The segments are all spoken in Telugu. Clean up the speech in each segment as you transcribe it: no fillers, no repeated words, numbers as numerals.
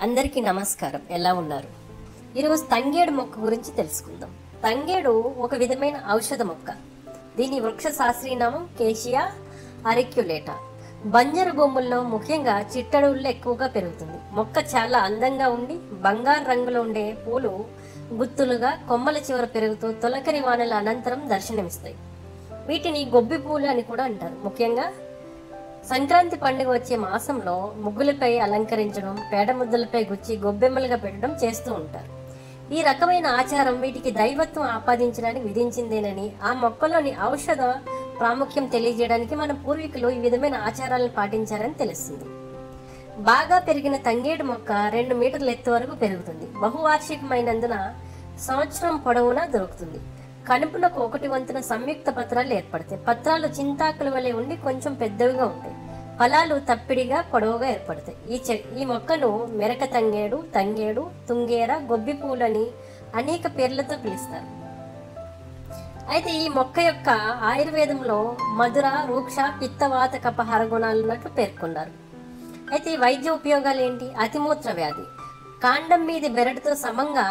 అందరికీ నమస్కారం. ఎలా ఉన్నారు? ఈరోజు తంగేడు మొక్క గురించి తెలుసుకుందాం. తంగేడు ఒక విధమైన ఔషధ మొక్క. దీని వృక్ష శాస్త్రీయనామం కేషియా అరిక్యులేటా. బంజరు భూముల్లో ముఖ్యంగా చిట్టడుల్లో ఎక్కువగా పెరుగుతుంది. మొక్క చాలా అందంగా ఉండి బంగారు రంగులో ఉండే పూలు గుత్తులుగా కొమ్మల చివర పెరుగుతూ తొలకరి వానల అనంతరం దర్శనమిస్తాయి. వీటిని గొబ్బి పూలు అని కూడా అంటారు. ముఖ్యంగా సంక్రాంతి పండుగ వచ్చే మాసంలో ముగ్గులపై అలంకరించడం, పేడ ముద్దలపై గుచ్చి గొబ్బెమ్మలుగా పెట్టడం చేస్తూ ఉంటారు. ఈ రకమైన ఆచారం వీటికి దైవత్వం ఆపాదించడానికి విధించిందేనని, ఆ మొక్కలోని ఔషధ ప్రాముఖ్యం తెలియజేయడానికి మన పూర్వీకులు ఈ విధమైన ఆచారాలను పాటించారని తెలుస్తుంది. బాగా పెరిగిన తంగేడు మొక్క 2 మీటర్ల ఎత్తు వరకు పెరుగుతుంది. బహువార్షికమైనందున సంవత్సరం పొడవునా దొరుకుతుంది. కనుపులకు 1 వంతున సంయుక్త పత్రాలు ఏర్పడతాయి. పత్రాలు చింతాకుల వలె ఉండి కొంచెం పెద్దవిగా ఉంటాయి. ఫలాలు తప్పిడిగా పొడవుగా ఏర్పడతాయి. ఈ మొక్కను మెరక తంగేడు, తంగేడు, తుంగేర, గొబ్బి పూలని అనేక పేర్లతో పిలుస్తారు. అయితే ఈ మొక్క యొక్క ఆయుర్వేదంలో మధుర, రూక్ష, పిత్తవాత, కపహార గుణాలు ఉన్నట్లు పేర్కొన్నారు. అయితే ఈ వైద్య ఉపయోగాలు ఏంటి? అతిమూత్ర వ్యాధి. కాండం మీది బెరడుతో సమంగా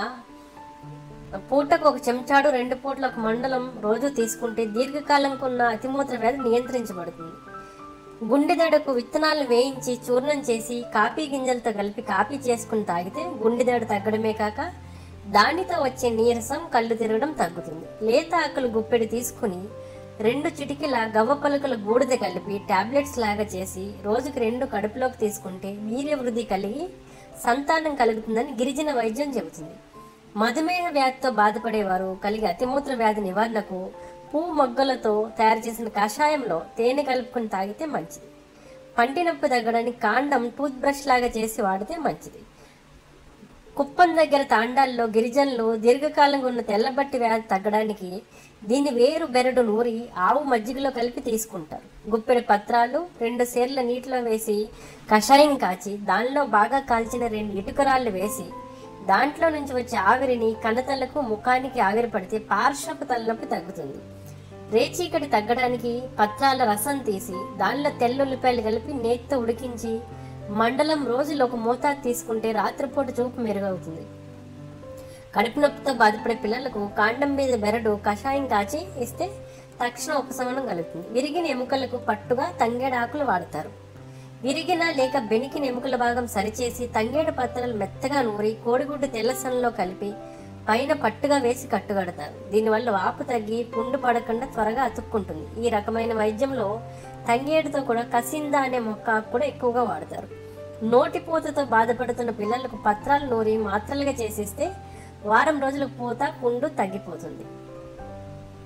పూటకు 1 చెంచాడు 2 పూట్ల 1 మండలం రోజు తీసుకుంటే దీర్ఘకాలంకు ఉన్న అతిమూత్ర వ్యాధి నియంత్రించబడుతుంది. గుండెదడకు విత్తనాలను వేయించి చూర్ణం చేసి కాఫీ గింజలతో కలిపి కాఫీ చేసుకుని తాగితే గుండెదడ తగ్గడమే కాక దానితో వచ్చే నీరసం, కళ్ళు తిరగడం తగ్గుతుంది. లేత ఆకులు గుప్పెడి తీసుకుని 2 చిటికీల గవ్వ పలుకల బూడిద కలిపి టాబ్లెట్స్ లాగా చేసి రోజుకి 2 కడుపులోకి తీసుకుంటే వీర్యవృద్ధి కలిగి సంతానం కలుగుతుందని గిరిజన వైద్యం చెబుతుంది. మధుమేహ వ్యాధితో బాధపడేవారు కలిగే అతిమూత్ర వ్యాధి నివారణకు పువ్వు మొగ్గలతో తయారు చేసిన కషాయంలో తేనె కలుపుకొని తాగితే మంచిది. పంటి నొప్పి తగ్గడానికి కాండం టూత్ బ్రష్ లాగా చేసి వాడితే మంచిది. కుప్పం దగ్గర తాండాల్లో గిరిజనులు దీర్ఘకాలంగా ఉన్న తెల్లబట్టి వ్యాధి తగ్గడానికి దీని వేరు బెరడు నూరి ఆవు మజ్జిగలో కలిపి తీసుకుంటారు. గుప్పెడు పత్రాలు 2 సేర్ల నీటిలో వేసి కషాయం కాచి దానిలో బాగా కాల్చిన 2 ఇటుకరాళ్ళు వేసి దాంట్లో నుంచి వచ్చే ఆవిరిని కన్నతలకు, ముఖానికి ఆవిరి పడితే పార్శ్వపు తలనొప్పి తగ్గుతుంది. రేచీకటి తగ్గడానికి పత్రాల రసం తీసి దానిలో తెల్లుల్లిపాయలు కలిపి నేతితో ఉడికించి మండలం రోజులో 1 మోతాదు తీసుకుంటే రాత్రిపూట చూపు మెరుగవుతుంది. కడుపు నొప్పితో బాధపడే పిల్లలకు కాండం మీద బెరడు కషాయం కాచి ఇస్తే తక్షణ ఉపశమనం కలుగుతుంది. విరిగిన ఎముకలకు పట్టుగా తంగేడాకులు వాడతారు. విరిగిన లేక బెనికిన ఎముకల భాగం సరిచేసి తంగేడు పత్రాలు మెత్తగా నూరి కోడిగుడ్డు తెల్లసనలో కలిపి పైన పట్టుగా వేసి కట్టుగడతారు. దీనివల్ల వాపు తగ్గి పుండు పడకుండా త్వరగా అతుక్కుంటుంది. ఈ రకమైన వైద్యంలో తంగేడుతో కూడా కసింద అనే మొక్క కూడా ఎక్కువగా వాడతారు. నోటిపూతతో బాధపడుతున్న పిల్లలకు పత్రాలు నూరి మాత్రలుగా చేసిస్తే వారం రోజులకు పూత, పుండు తగ్గిపోతుంది.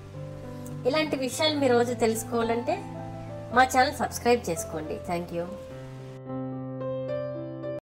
ఇలాంటి విషయాలు మీరు రోజు తెలుసుకోవాలంటే మా ఛానల్ సబ్స్క్రైబ్ చేసుకోండి. Thank you.